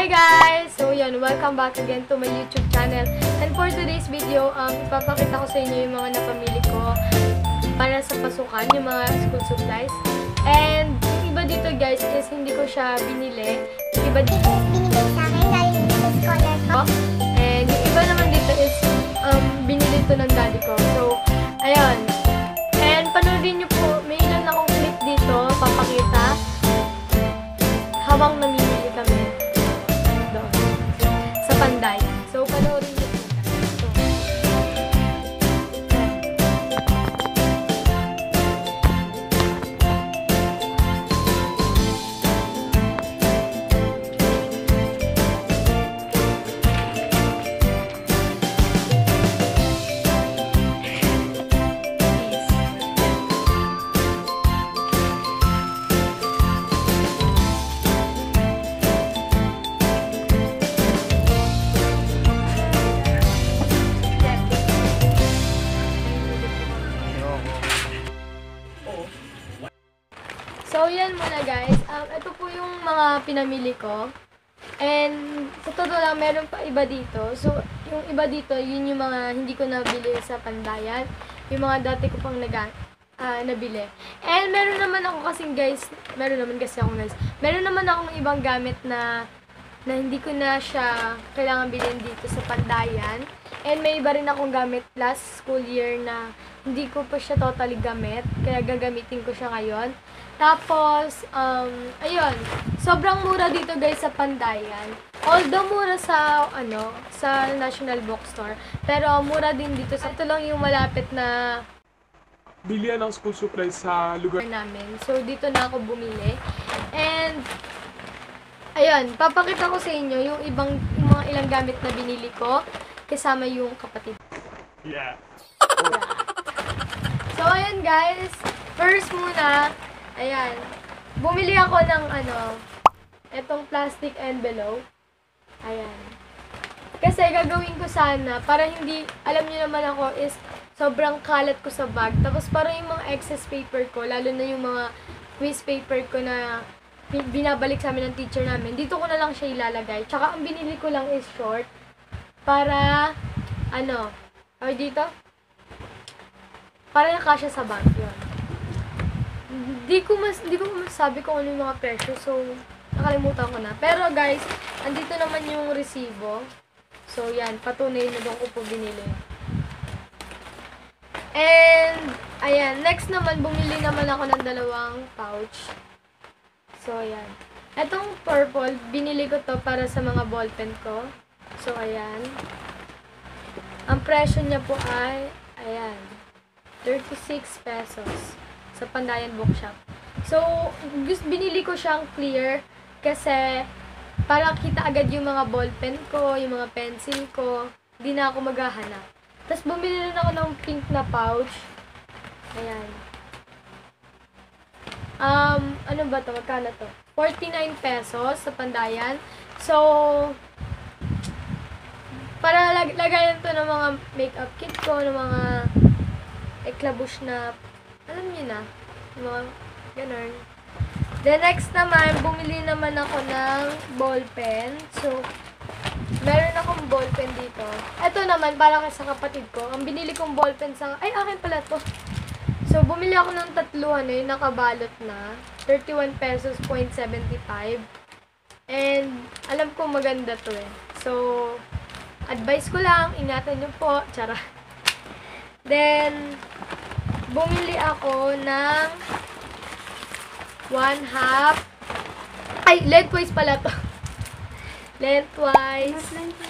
Hi guys! So yun, welcome back again to my YouTube channel. And for today's video, ipapakita ko sa inyo yung mga napamili ko para sa pasukan, yung mga school supplies. And yung iba dito guys is hindi ko siya binili. Yung iba dito binili sa akin galing sa scholar ko. And yung iba naman dito is binili ito ng daddy ko. So, ayun. And panoodin nyo po, may ilan akong clip dito, papakita. Habang namimili kami doon sa Panday. So, panoorin niyo po. So, yan muna guys. Ito po yung mga pinamili ko. And, sa todo lang, meron pa iba dito. So, yung iba dito, yun yung mga hindi ko nabili sa Pandayan. Yung mga dati ko pang nabili. And, meron naman ako kasing guys, meron naman akong ibang gamit na hindi ko na siya kailangan bilhin dito sa Pandayan. And, may iba rin akong gamit last school year na hindi ko pa siya totally gamit. Kaya gagamitin ko siya ngayon. Tapos, ayun, sobrang mura dito guys sa Pandayan. Although mura sa, sa National Bookstore, pero mura din dito sa, ito lang yung malapit na bilihan ng school supplies sa lugar namin. So, dito na ako bumili. And, ayun, papakita ko sa inyo yung mga ilang gamit na binili ko, kasama yung kapatid. Yeah. So, ayun guys, first muna, ayan, bumili ako ng etong plastic envelope. Ayan. Kasi gagawin ko sana, para hindi, alam niyo naman ako is sobrang kalat ko sa bag. Tapos para yung mga excess paper ko, lalo na yung mga quiz paper ko na binabalik sa amin ng teacher namin, dito ko na lang siya ilalagay. Tsaka ang binili ko lang is short, para, dito? Para nakasya sa bag, yun. Di ko masabi kung ano yung mga presyo, so nakalimutan ko na. Pero guys, andito naman yung resibo. So yan, patunay na doon ko po binili. And, ayan, next naman, bumili naman ako ng dalawang pouch. So ayan. Etong purple, binili ko to para sa mga ballpen ko. So ayan. Ang presyo niya po ay, ayan, 36 pesos. Sa Pandayan Bookshop. So, binili ko siyang clear kasi para kita agad yung mga ballpen ko, yung mga pencil ko. Hindi na ako maghahanap. Tapos, bumili rin ako ng pink na pouch. Ayan. Ano ba to? Magkano to? 49 pesos sa Pandayan. So, para lagayan to ng mga makeup kit ko, ng mga eklabush na alam niyo na, mga ganun. The next naman, bumili naman ako ng ballpen. So, meron akong ballpen dito. Ito naman, para sa kapatid ko. Ang binili kong ballpen akin pala to. So, bumili ako ng tatluhan yung nakabalot na. 31 pesos, 0.75. And, alam ko maganda to eh. So, advice ko lang, ingatan nyo po. Tsara. Then, bumili ako ng 1/2. Lengthwise pala to. Lengthwise.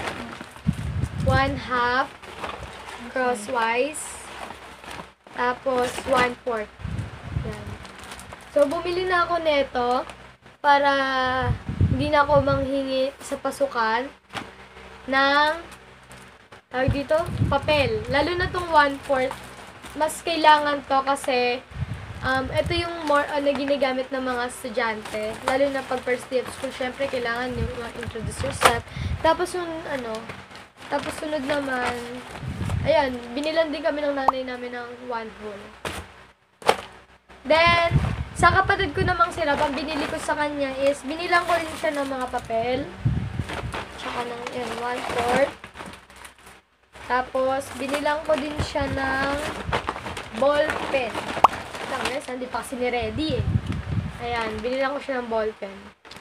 1/2. Crosswise. Tapos, 1/4. Yan. So, bumili na ako neto para hindi na ako manghingi sa pasukan ng tawag dito, papel. Lalo na tong 1/4. Mas kailangan to kasi ito yung more na ginagamit ng mga estudyante. Lalo na pag first day of school, syempre kailangan yung introduce yourself. Tapos yung tapos sunod naman, ayan, binilan din kami ng nanay namin ng 1 whole. Then, sa kapatid ko namang sirap, ang binili ko sa kanya is, binilang ko rin siya ng mga papel. tsaka ng, yan, 1/4. Tapos, binilang ko din siya ng ball pen. Lang, guys, hindi pa kasi ni-ready eh. Ayan, binilang ko siya ng ball pen.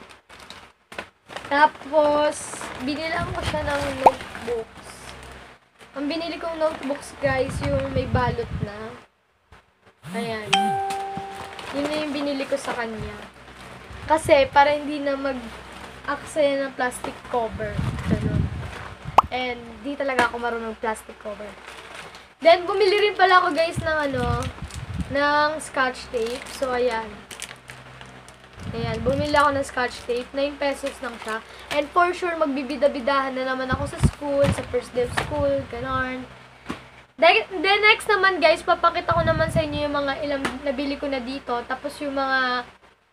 Tapos, binilang ko siya ng notebooks. Ang binili kong notebooks, guys, yung may balot na. Ayan. Yun na yung binili ko sa kanya. Kasi, para hindi na mag-aksaya ng plastic cover. Ganun. And, di talaga ako marunong plastic cover. Then, bumili rin pala ako, guys, ng ng scotch tape. So, ayan. Ayan, bumili ako ng scotch tape. 9 pesos lang siya. And for sure, magbibida-bidahan na naman ako sa school, sa first day of school, ganon. Then next naman, guys, papakita ko naman sa inyo yung mga ilang nabili ko na dito. Tapos yung mga,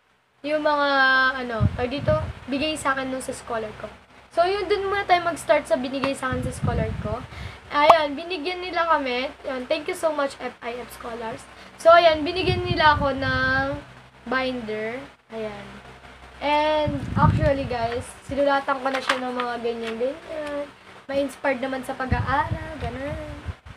tawag dito, bigay sa akin nung sa scholar ko. So, yun, dun muna tayo mag-start sa binigay sa akin sa scholar ko. Ayan, binigyan nila kami. Ayan, thank you so much, FIF Scholars. So, ayan, binigyan nila ako ng binder. Ayan. And, actually, guys, sinulatan ko na siya ng mga ganyan-ganyan. Ma-inspired naman sa pag-aaral, ganun.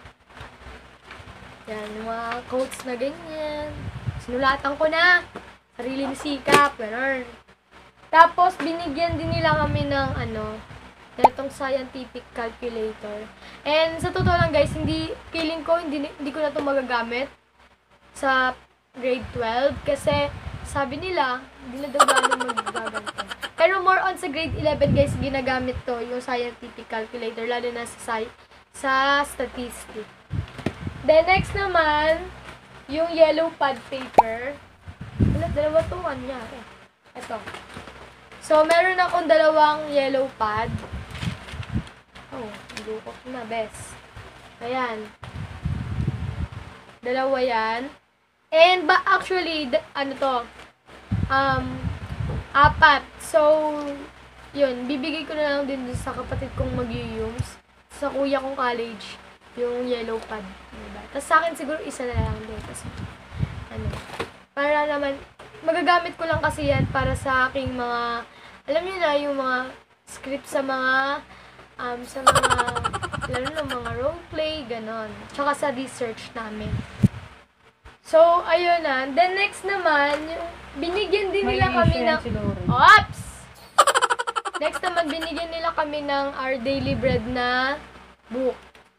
Yan, yung mga quotes na ganyan. Sinulatan ko na. Sariling sikap, ganun. Tapos, binigyan din nila kami ng, itong scientific calculator. And, sa totoo lang, guys, feeling ko, hindi ko na ito magagamit sa grade 12. Kasi, sabi nila, hindi na daw magagamit. Pero, more on sa grade 11, guys, ginagamit to, yung scientific calculator, lalo na sa statistics. Then, next naman, yung yellow pad paper. Dalawa to, ito. So, meron akong dalawang yellow pad. Oh, dukot na, best. Ayan. Dalawa yan. And, actually, apat. So, yun, bibigay ko na lang din sa kapatid kong mag-yums. Sa kuya kong college, yung yellow pad. Diba? Tapos sa akin siguro isa na lang din. Kasi, para naman, magagamit ko lang kasi yan para sa aking mga, alam niyo na, yung mga script sa mga, lalo na mga roleplay, ganon. Tsaka sa research namin. So, ayun na. Then, next naman, yung, binigyan din nila kami ng, oops! Next naman, binigyan nila kami ng Our Daily Bread na book.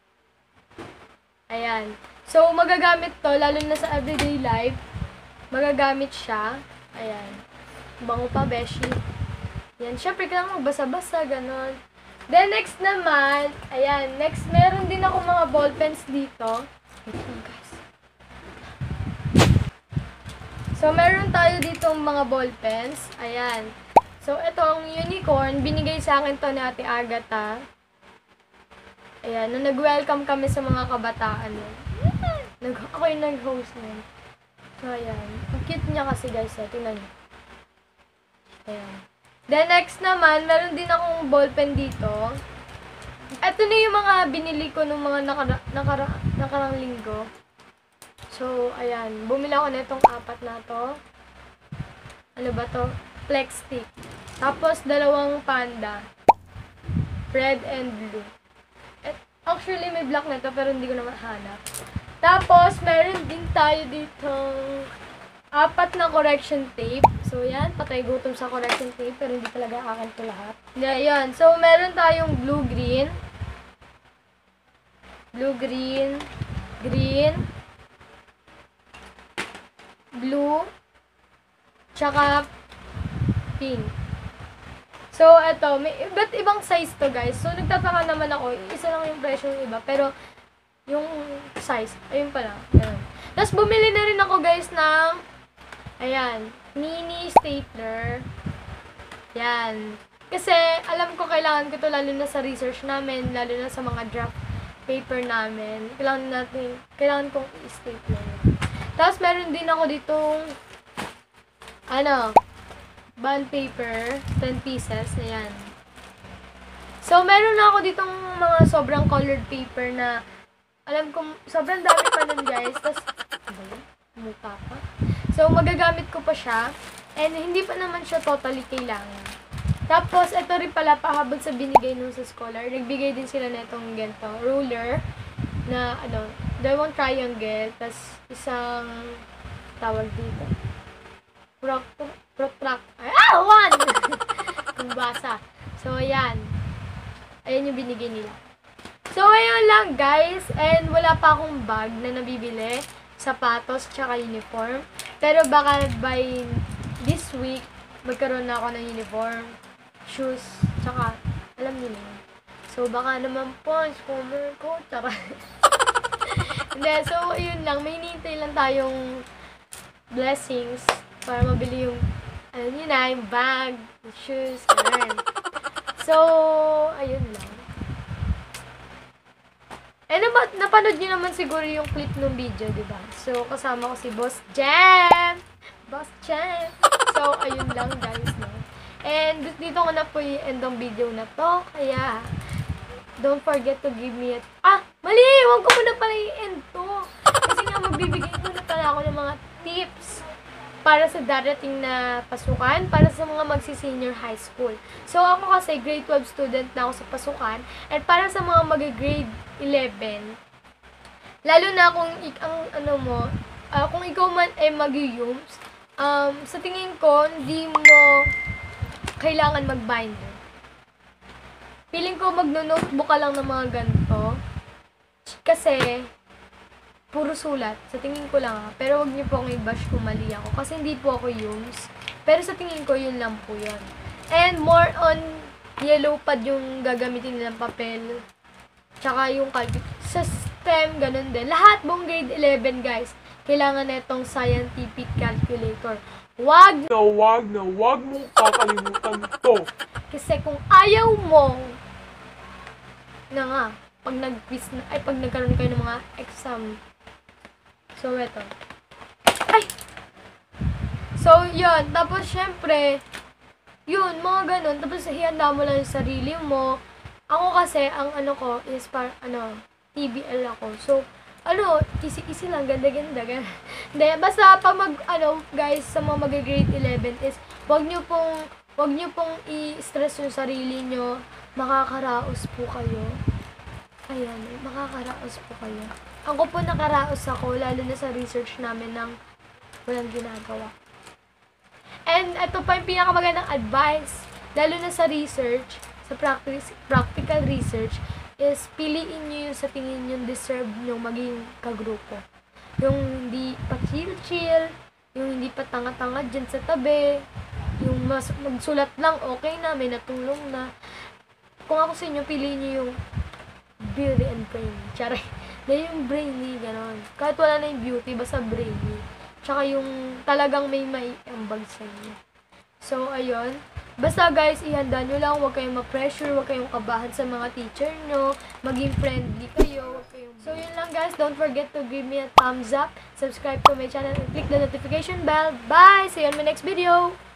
Ayan. So, magagamit to, lalo na sa everyday life. Magagamit siya. Ayan. Bango pa, beshi. Yan. Syempre, kailangan magbasa-basa, ganon. Then, next naman, ayan. Next, meron din ako mga ballpens dito. Ito, guys. So, meron tayo dito mga ballpens. Ayan. So, itong unicorn, binigay sa akin to ni Ate Agatha. Ayan, nung nag-welcome kami sa mga kabataan. Ako yung nag-host nun. So, ayan. Ang cute niya kasi, guys. Tingnan niyo. Ayan. Then, next naman, meron din akong ballpen dito. Ito na yung mga binili ko nung mga nakarang linggo. So, ayan. Bumili ako na itong 4 na to. Ano ba to? Flex stick. Tapos, 2 panda. Red and blue. Actually, may black na to, pero hindi ko na mahanap. Tapos, meron din tayo ditong 4 na correction tape. So, yan. Patay gutom sa correction tape, pero hindi talaga akin to lahat. Yan. So, meron tayong blue-green. Blue-green. Green. Blue. Tsaka pink. So, eto, may iba't ibang size to, guys. So, nagtataka naman ako, isa lang yung presyo ng iba, pero yung size, ayun pala. Ganun. Tapos, bumili na rin ako, guys, ng, ayan, mini stapler. Yan. Kasi, alam ko, kailangan ko to lalo na sa research namin, lalo na sa mga draft paper namin. Kailangan kong i-stapler. Tapos, meron din ako ditong, bond paper, 10 pieces, ayan. So, meron na ako ditong mga sobrang colored paper na, alam ko, sobrang dami pa nun, guys. Tapos, mukha pa. So, magagamit ko pa siya. And, hindi pa naman siya totally kailangan. Tapos, ito rin pala, pahabol sa binigay nung sa scholar. Nagbigay din sila na itong ganito, ruler, na, dalawang triangle, tas isang, tawag dito, one! Kung basa. So, ayan. Ayan yung binigay nila. So, ayun lang, guys. And wala pa akong bag na nabibili, sapatos, tsaka uniform. Pero baka by this week, magkaroon na ako ng uniform, shoes, tsaka, alam niyo na. So, baka naman po, scholar ko, tsaka. Hindi, so, ayun lang. May hinihintay lang tayong blessings para mabili yung, yun na, yung bag, yung shoes, ganun. So, ayun lang. Napanood nyo naman siguro yung clip ng video, di ba? So, kasama ko si Boss Jam! Boss Jam! So, ayun lang, guys, no? And, dito ko na po i-end ang video na to. Kaya, don't forget to give me mali! Huwag ko muna pala i-end to. Kasi nga, magbibigay ko na pala ako ng mga tips para sa darating na pasukan, para sa mga magsi-senior high school. So, ako kasi grade 12 student na ako sa pasukan, and para sa mga mag-grade 11, lalo na kung kung ikaw man ay mag-yums, sa tingin ko, hindi mo kailangan mag-binder. Feeling ko magno-notebook ka lang ng mga ganito, kasi puro sulat. Sa tingin ko lang pero wag niyo po akong i-bash kung mali ako. Kasi hindi po ako yums. Pero sa tingin ko, yun lang po yun. And more on yellow pad yung gagamitin nilang papel. Tsaka yung sa STEM, ganun din. Lahat buong grade 11, guys, kailangan na itong scientific calculator. Wag mong kakalimutan to. Kasi kung ayaw mo pag nag-quiz pag nagkaroon kayo ng mga exam. So, eto. So, yun. Tapos, syempre, yun, mga ganun. Tapos, ihanda mo lang yung sarili mo. Ako kasi, ang ko is TBL ako. So, easy lang, ganda-ganda. Hindi, basta pag guys, sa mga mag-grade 11 is, wag nyo pong i-stress yung sarili nyo. Makakaraos po kayo. Ayan, makakaraos po kayo. Ako po nakaraos ako, lalo na sa research namin ng walang ginagawa. And ito pa yung pinakamagandang advice, lalo na sa research, sa practical research, is piliin nyo yung sa tingin nyo deserve nyo maging kagrupo. Yung hindi pa chill-chill, yung hindi pa tanga-tanga dyan sa tabi, yung magsulat lang, okay na, may natulong na. Kung ako sa inyo, piliin nyo yung beauty and brainy. Charay. Dahil yung brainy, gano'n. Kahit wala na yung beauty, basta brainy. Tsaka yung talagang may ambag sa inyo. So, ayun. Basta guys, ihanda nyo lang. Huwag kayong ma-pressure. Huwag kayong kabahan sa mga teacher nyo. Maging friendly kayo. So, yun lang guys. Don't forget to give me a thumbs up. Subscribe to my channel and click the notification bell. Bye! See you on my next video!